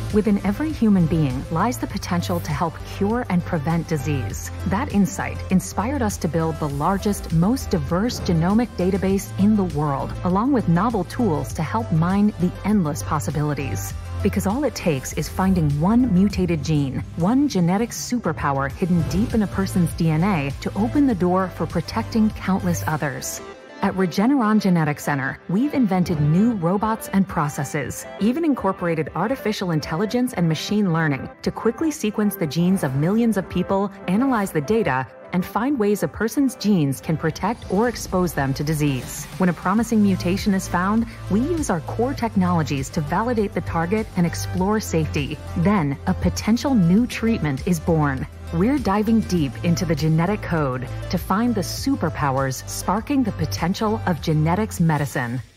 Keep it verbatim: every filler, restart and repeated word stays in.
Within every human being lies the potential to help cure and prevent disease. That insight inspired us to build the largest, most diverse genomic database in the world, along with novel tools to help mine the endless possibilities. Because all it takes is finding one mutated gene, one genetic superpower hidden deep in a person's D N A to open the door for protecting countless others. At Regeneron Genetics Center, we've invented new robots and processes, even incorporated artificial intelligence and machine learning to quickly sequence the genes of millions of people, analyze the data, and find ways a person's genes can protect or expose them to disease. When a promising mutation is found, we use our core technologies to validate the target and explore safety. Then, a potential new treatment is born. We're diving deep into the genetic code to find the superpowers sparking the potential of genetics medicine.